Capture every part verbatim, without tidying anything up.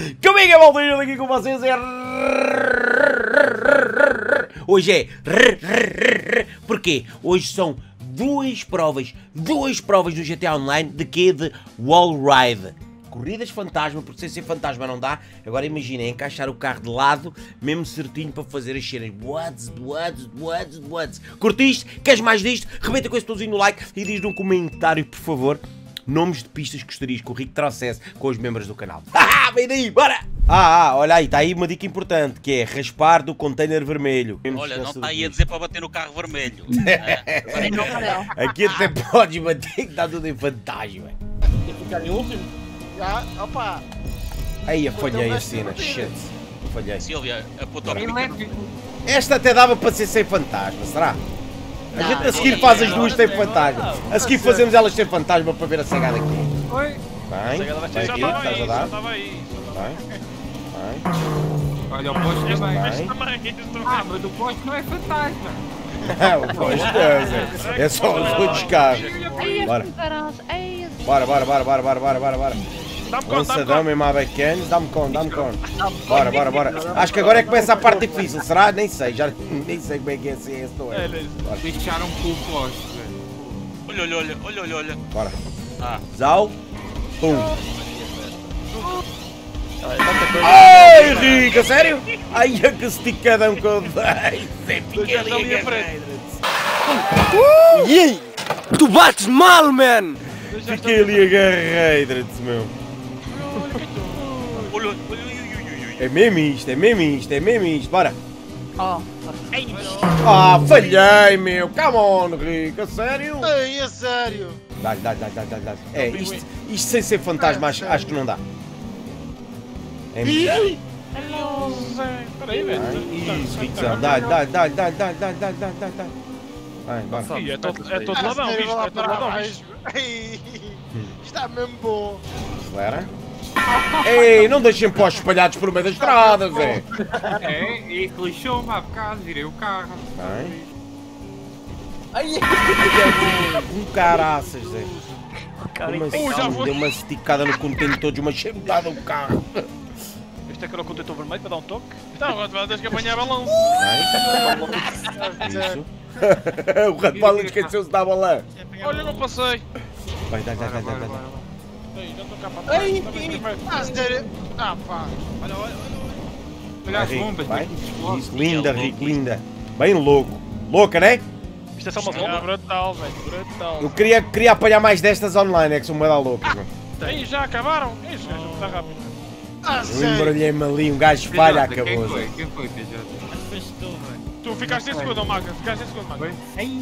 Comigo é Valdeiro, daqui com vocês é... Hoje é... Porquê? Hoje são duas provas, duas provas do G T A Online de quê? De Wall Ride. Corridas fantasma, porque sem ser fantasma não dá. Agora imaginem, encaixar o carro de lado, mesmo certinho para fazer as cenas. Buads, buads, buads, buads. Curtiste? Queres mais disto? Rebenta com esse tozinho no like e diz num comentário, por favor, nomes de pistas que gostarias que o Rico trouxesse com os membros do canal. Ah, vem daí, bora! Ah, ah, olha aí, está aí uma dica importante, que é raspar do container vermelho. Olha, não está aí a dizer para bater no carro vermelho. É. Aqui até podes bater que está tudo em fantasma. Quer ficar em último? Já, opa! Aí, eu falhei a cena, shit. Falhei. Silvia, aponta o Esta até dava para ser sem fantasma, será? A gente a seguir faz as duas sem fantasma. A seguir fazemos elas sem fantasma para ver a cegada aqui. Oi! Bem, bem aqui, estás a dar? Bem, bem. Olha, o posto também. Bem. Ah, mas o posto não é fantasma. O posto é, é só os outros carros. Bora. Bora, bora, bora, bora, bora, bora, bora, bora. Lançadão mesmo a bacanas, dá-me com, dá-me com. Bora, bora, bora. Acho que agora é que começa a parte difícil, será? Nem sei, já nem sei como é que é esse, esse não é. Deixaram com o posto, velho. Olha, olha, olha, olha, olha, olha. Bora. Ah. Zau. Pum. Ai, Rica, sério? Ai, que esticadão que eu dei. Fiquei ali a frente. Ei, tu bates mal, man! Fiquei ali agarrado, meu. Olha, olha, olha, olha. É mesmo isto, é mesmo isto, é mesmo isto, bora. Oh. Ah, falhei, meu. Come on, Rico, a sério? Ei, é sério? Dá-lhe, dá-lhe, dá-lhe, dá-lhe, dá-lhe. É, isto, isto sem ser fantasma, acho, acho que não dá. É muito. Peraí, velho. Isso, Ricozão, dá-lhe, dá-lhe, dá-lhe, dá-lhe, dá-lhe, dá-lhe, dá-lhe, dá-lhe, dá-lhe, dá-lhe. Vai, vai. É todo, é todo ladrão, bicho. É todo ladrão, bicho. Está mesmo bom. Acelera. Ei, não deixem postos espalhados por meio das estradas, é. É, e lixou-me há bocado, virei o carro. Bem. Um caraças, Zé. Uma, deu uma esticada no contentor todos, uma cheirotada no carro. Este é que era o contentor vermelho para dar um toque? Então, agora tens que apanhar balanço. Isso. O rapaz esqueceu-se da balã. Olha, não passei. Vai, dá, dá, dá, dá, dá. Ei, já estou cá para trás. Ei, ah, sério? Ah, pá. Olha, olha, olha. Olha as bombas, vai. vai. Isso, linda, Rico, linda. Bem louco. Louca, né? Isto é só uma bomba? Brutal, velho, brutal. Eu queria, queria apanhar mais destas online, é que são uma da louca. Ei, já acabaram? Ei, este gajo está rápido. Ah, Eu sério? embrulhei-me ali, um gajo falha, Quem acabou. foi? Quem foi, P J? Tu ficaste em segundo, Maga. Ficaste em segundo, Maga.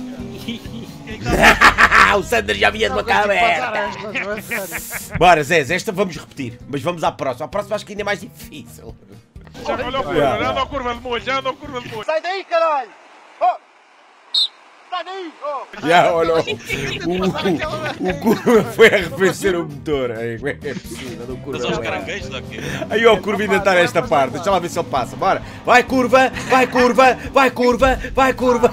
O Sander já vinha de uma cara aberta. Bora, Zé, esta vamos repetir, mas vamos à próxima. A próxima acho que ainda é mais difícil. Já olha a curva, já anda a curva de molho, já anda a curva de molho. Sai daí, caralho! Oh! Sai daí! Oh! Já, olha, o, o, o curva foi arrefecer o motor. Aí, como é que é possível? O curva Mas aos é. caranguejos daqui. Aí ó, o curva ainda está nesta parte. Deixa lá ver se ele passa. Bora. Vai, curva, vai, curva, vai, curva, vai, curva.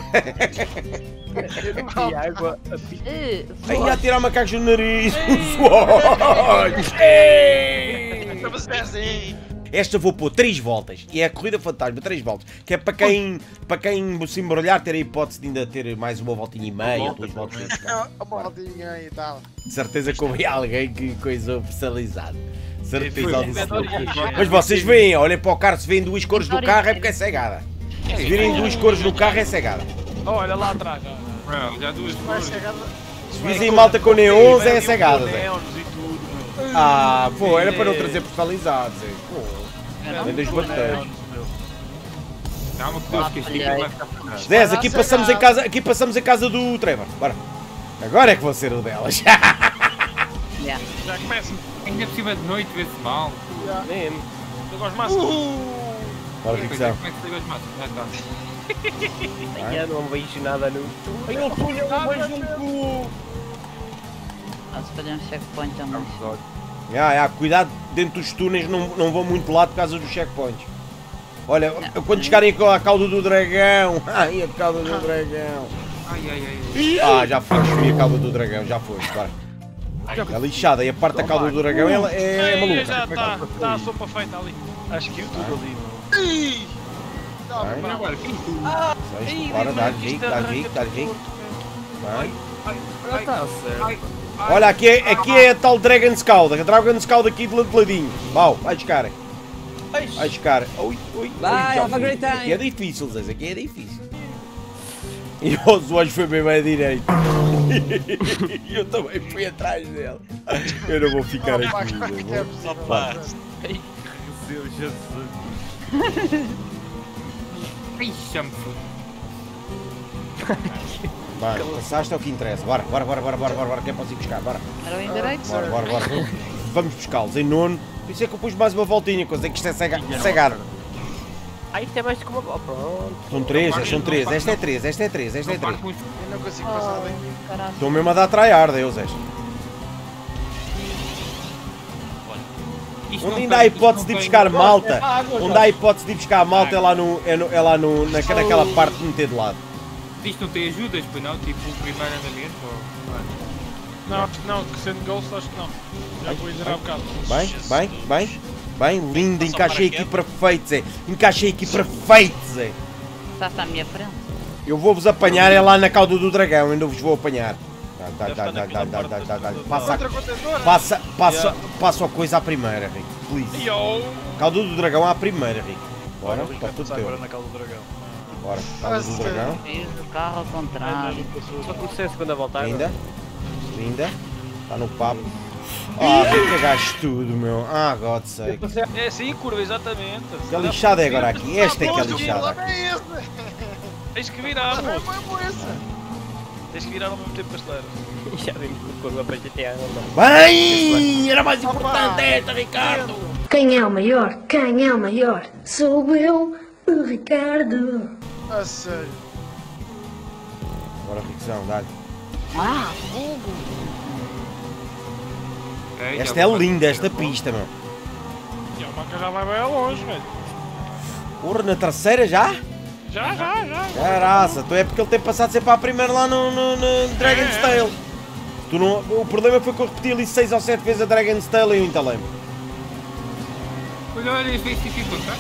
água. Aí a tirar macacos no nariz. Os olhos. Estamos assim. Esta vou pôr três voltas. E é a corrida fantasma, três voltas. Que é para quem, para quem se embrulhar ter a hipótese de ainda ter mais uma voltinha e meia, duas voltas. Uma voltinha aí e tal. De certeza que houve alguém que coisou personalizado. Certeza absoluta. Mas vocês veem, olhem para o carro, se veem duas cores do carro é porque é cegada. Se virem duas cores no carro é cegada. Olha lá atrás. Não, já duas Vai cores. chegar. Se visem malta com neons é cegada, Zé. Ah, pô, era para não trazer personalizados, Zé. Pô, nem das bateiras. Calma que Deus, que este aqui vai ficar para trás. Zé, aqui passamos em casa, aqui passamos em casa do Trevor. Bora. Agora é que vou ser o delas. Já começa. Ainda por cima de noite, vê-se mal. Mesmo. Eu gosto mais. Bora, ficção. Como é que se liga as massas? Já está. Ai, não vejo nada no... Ai, não fui, eu não vejo um cu. Nós fazemos checkpoint também. Ah, ah, cuidado, dentro dos túneis não, não vão muito lá por causa dos checkpoints. Olha, não, quando chegarem à cauda do dragão. Ai, a cauda do dragão. Ai, ai, ai. Ah, já foi, desvi a cauda do dragão, já foi, bora. É lixada e a parte da cauda do dragão ela é, é maluca. Já está, está a sopa feita ali. Acho que eu tudo ali. Ih! Vai. Olha agora, quem tu? Sexto, bora, dá-lhe rico, dá-lhe rico, dá-lhe rico. Vai. Já está certo. Olha, aqui é, aqui é a tal Dragon Scald, a Dragon Scald aqui de lado de ladinho. Vau, vai buscar. Vai buscar. Ui, ui, Vai, ui, have a great time. aqui é difícil, Zé, aqui é difícil. E os olhos foi bem bem direito. E eu também fui atrás dele. Eu não vou ficar aqui. Só paz. Meu Jesus. Ai, chame-se. Vai, passaste é o que interessa. Bora, bora, bora, bora, bora, bora, bora. Quem pode ir buscar? Bora. Era o endereço. Bora, bora, bora. Vamos buscá-los em nono. Por isso é que eu pus mais uma voltinha, coisa que isto é cega, cegado. Ah, isto é mais que uma bola. Pronto. São três, são três. Esta é três, esta é três, esta é três. Eu não consigo passar daí. Caralho. Estão mesmo a dar tryhard, Deus esta. Onde ainda há hipótese de ir buscar malta, onde há hipótese de ir buscar malta é lá, no, é, no, é lá no, na, naquela parte de meter de lado. Isto não tem ajudas, pois não? Tipo, o primeiro andamento ou... Não, acho que não, que sendo Ghost acho que não. Já vou dizer há bocado. Bem, bem, bem, bem, lindo, encaixei aqui perfeito, Zé. Encaixei aqui perfeito, Zé. Está à minha frente. Eu vou-vos apanhar é lá na cauda do dragão, ainda vos vou apanhar. Dá, dá, dá, dá, dá, dá, dá, dá. Passa, Outra contendora. passa, passa, passa a coisa à primeira, Rico, please. Yo! Cauda do dragão à primeira, Rico. Bora, está tudo Agora teu. na cauda do dragão. Bora, cauda do dragão. Fiz o carro ao contrário. Só comecei a segunda volta agora. Linda, linda, está no papo. Ah, que cagaste tudo, meu. Ah, God sake. É sim, curva, exatamente. Que lixada é agora aqui? Esta é que é lixada. Não é esse. Tens que virar, Não é moço. mesmo esse. Tens que virar ao mesmo tempo pasteleiro. Já vimos por curva para G T A. Bem, era mais importante esta, Ricardo. Quem é o maior? Quem é o maior? Sou eu, o Ricardo. A sério. Bora, Ricozão, dá-lhe. Ah, Okay, Esta é linda, esta pista, meu. E a maca já vai bem a longe, velho. Porra, na terceira já? Já, já, já. Caraca, tu é porque ele tem passado sempre à primeira lá no, no, no Dragon's Tail. Tu não, o problema foi que eu repeti ali seis ou sete vezes a Dragon's Tail e eu entalei-me. Olha, olha, este aqui para cá.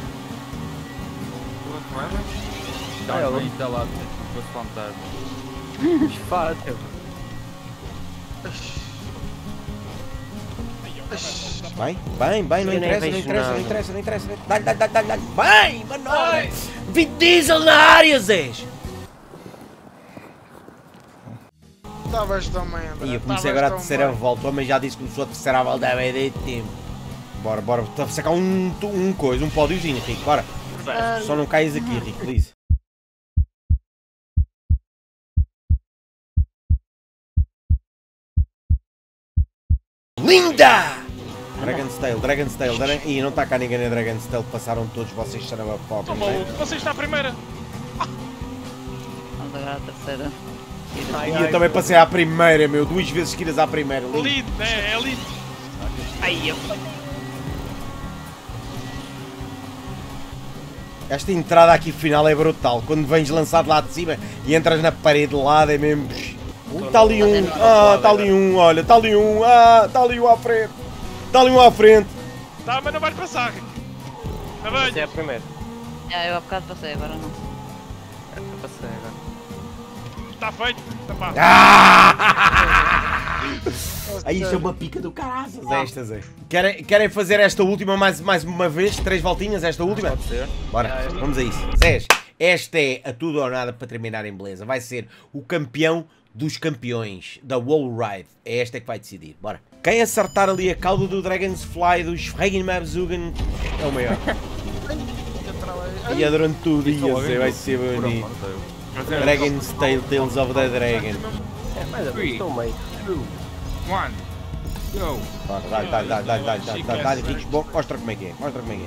Ah, é ali. Está lá, para fantasma. Desfácil. Bem, bem, bem, não Eu nem interessa, não vejo interessa, não nada. interessa, não interessa. Dá-lhe, dá-lhe, dá-lhe, dá-lhe. Bem, mano. Vin Diesel na área, Zés. Estavas também, André. E eu comecei agora a terceira volta, o homem já disse que começou a terceira volta há bem de tempo. Bora, bora, estou a sacar um, um coisa, um pódiozinho, Rico, bora. Só não caias aqui, Rico, please. Linda! Dragon's Tail, Dragon's Tail, Dragon... Ih, não está cá ninguém na Dragon's Tail, passaram todos vocês serão a foca, Estou não é? maluco. Você está à primeira. vamos agora à terceira. E eu também passei à primeira, meu, duas vezes seguidas à primeira. Lindo. Lindo, né? É lindo. Ai, eu... Esta entrada aqui final é brutal, quando vens lançado lá de cima e entras na parede de lado é mesmo... Está ali um, ah, está ali um, olha, está ali um, ah, está ali um à frente. Está ali um à frente. Tá, mas não vais passar, Rico. Tá Essa é bem. a primeira. Já, eu há bocado passei, agora não. Essa passei agora. Está feito. Tá pá. Aí isto é uma pica do caraças estas, é. Querem, querem fazer esta última mais, mais uma vez? Três voltinhas, esta última? Pode ser. Bora, vamos a isso. Zés, esta é a tudo ou nada para terminar em beleza. Vai ser o campeão dos campeões da Wall Ride. É esta que vai decidir. Bora. Quem acertar ali a cauda do Dragon's Fly dos Regen Mabzugan é o maior. E é durante todo o dia, Zé, vai ser bonito. Dragon's Tail, Tales of the Dragon. É, mais ou menos, estou meio. One, go. Bora, dá-lhe, dá-lhe, dá-lhe, dá-lhe, dá-lhe, dá-lhe, dá-lhe, dá-lhe, Ricos, bom, mostra como é que é, mostra como é que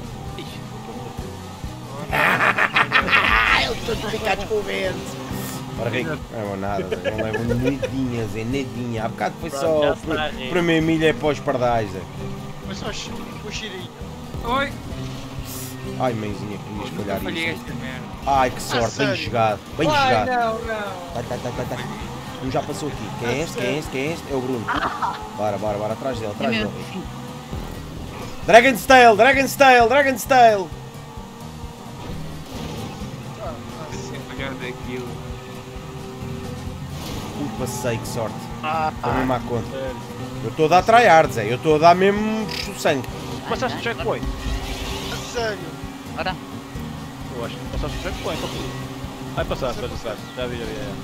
é. Eles todos ficados com o vento. Ora, Rico, não levam nada, Zé, não levam nadinha, Zé, nadinha. Há bocado foi só a primeira milha é para os pardais, Zé. Foi só o xirinho. Oi. Ai, mãezinha, queria espalhar Falhei isto. esta merda. Ai, que sorte, bem sério? jogado, bem Ai, jogado. não, não. Dá-lhe, dá-lhe, dá-lhe, dá-lhe. Um já passou aqui. Quem é este? Quem é este? Quem é este? É o Bruno. Bora, bora, bora. Atrás dele, atrás dele. Dragon's Tail, Dragon's Tail, Dragon's Tail. Daquilo. Ui, passei, que sorte. Ah, Estou mesmo à conta. sério. Eu estou a dar tryhard, Zé. Eu estou a dar mesmo sangue. Passaste o checkpoint? A sério. Ora, Eu acho que passaste o checkpoint, ok. Ai, passaste, passaste. Já vi, já vi. Já.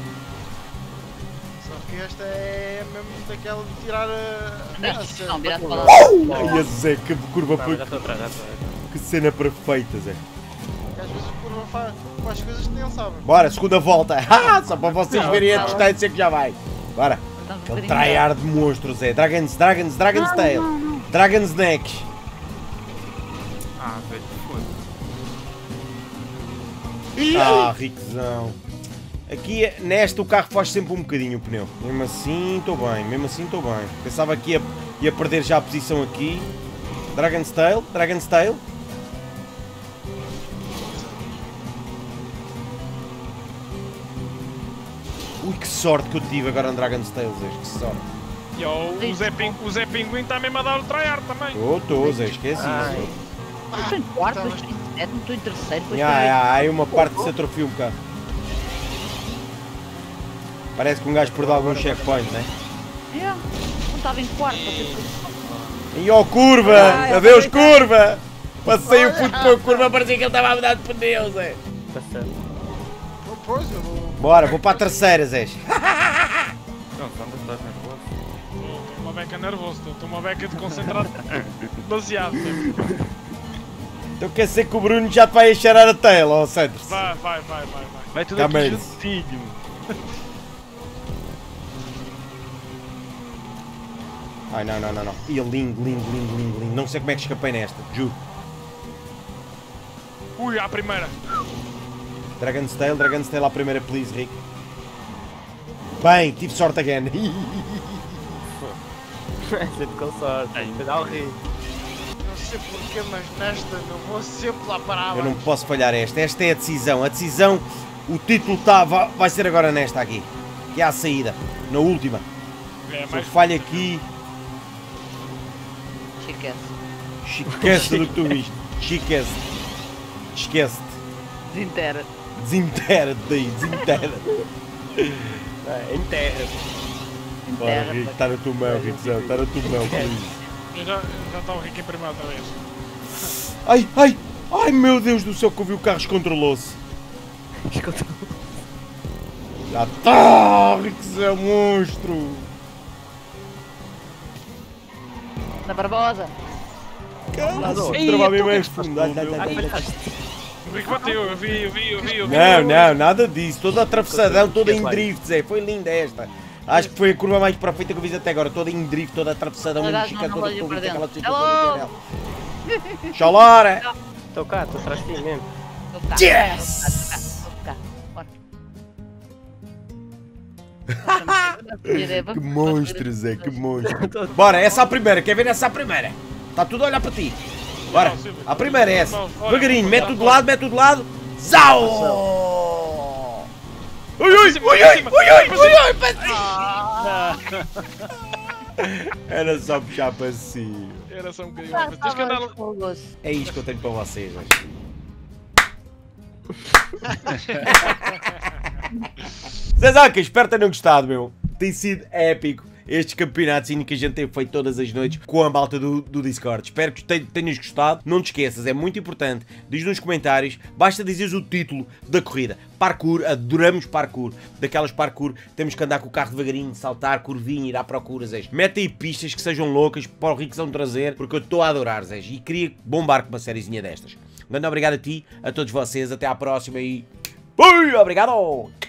Só que esta é mesmo daquela de tirar a. a sério. não, virado para lá. Ai, Zé, que curva Não, foi. já estou atrás, já estou. Que cena perfeita, Zé. Porque às vezes a curva faz, faz coisas que nem sabem. Bora, segunda volta. Ah, só para vocês verem a distância que já vai. Bora. Estamos um Aquele bocadinho melhor. tryhard de monstros, Zé. Dragons, Dragons, Dragon's Tail. Dragon's Neck. Ah, velho, foda-se. Ah, riquezão. Aqui, nesta, o carro faz sempre um bocadinho o pneu. Mesmo assim, estou bem. Mesmo assim, estou bem. Pensava que ia, ia perder já a posição aqui. Dragon's Tail, Dragon's Tail. Ui, que sorte que eu tive agora no Dragon's Tail, Zé. Que sorte. E ó, o, Zé Ping, o Zé Pinguim está mesmo a dar o tryhard também. Estou, estou, Zé. Esquece Ai. isso. Eu estou em quarto, depois estou em sétimo, estou em terceiro, depois Ya, estou em ya, há aí uma parte que se atrofia um bocado. Parece que um gajo perdeu algum checkpoint, né? oitavo. É, não estava em quarto, você E ó, curva! Adeus, curva! Passei o puto para a curva, parecia que ele estava a mudar de pneu, Zé. Passando. Oh, pois, eu vou. Bora, vou para a terceira, Zé. Não, quando estás nervoso. Estou uma beca nervoso, estou uma beca de concentrado demasiado. Mesmo. Então quer dizer que o Bruno já te vai cheirar a tail, ó, Santos? Vai, vai, vai, vai, vai. Vai tudo Também. aqui juntinho. Ai, não, não, não, não. Ih, lindo, lindo, lindo, lindo, lindo. Não sei como é que escapei nesta, juro. Ui, à primeira. Dragon's Tail, Dragon's Tail à primeira, please, Rick. Bem, tive sorte again. Sempre com sorte. Dá o rio. Não sei porquê, mas nesta não vou sempre lá parar. Eu não posso falhar esta. Esta é a decisão. A decisão, o título tá, vai, vai ser agora nesta aqui. Que é a saída. Na última. É Se eu mais. falho aqui, Chiquece. esquece do que tu viste. Esquece. Esquece-te. Desintegra. Desintegra-te daí. Desintegra-te. É, em terra. Bora, Desintegra. Rico. Está na tua mão, Rickzão. Está na tua mão, please. Eu já já está o Rick em primeiro outra vez. Ai, ai. Ai, meu Deus do céu, que eu vi o carro descontrolou-se. Já está, Rickzão, monstro. Na Barbosa. Calma-se, travar bem mais fundo. Ai, ai, ai, ai. O Rick bateu, eu vi, eu vi, eu vi. Eu vi Não, não, nada disso. Toda atravessadão, toda em drift, Zé. Foi linda esta. Acho que foi a curva mais perfeita que eu fiz até agora. Toda em drift, toda atravessadão, Não, em não, chica, não toda olho para toda aquela dentro. situação. Hello! Xalora! Estou cá, estou atrás de ti mesmo. Estou cá. Yes! Estou cá. Estou cá. Bora. Que monstro, Zé, que monstro. Bora, essa é a primeira. Quer ver essa é a primeira? Está tudo a olhar para ti. Bora, a primeira é essa. Devagarinho, mete tudo de lado, mete tudo de lado. Zau! Ui, ui, ui, ui, ui, ui, ui, ui, Era só puxar para si. Era só um bocadinho Já mais. Tens que andar. estava fogoso. É isto que eu tenho para vocês hoje. Zezaca, espero que tenham gostado, meu. Tem sido épico estes campeonatos que a gente tem feito todas as noites com a malta do, do Discord. Espero que te- tenhas gostado. Não te esqueças, é muito importante. Diz nos comentários, basta dizeres o título da corrida. Parkour, adoramos parkour. Daquelas parkour, temos que andar com o carro devagarinho, saltar, curvinho, ir à procura, Zé. Mete aí pistas que sejam loucas para o Rickzão trazer, porque eu estou a adorar, Zé. E queria bombar com uma sériezinha destas. Um grande obrigado a ti, a todos vocês. Até à próxima e... Ui, obrigado!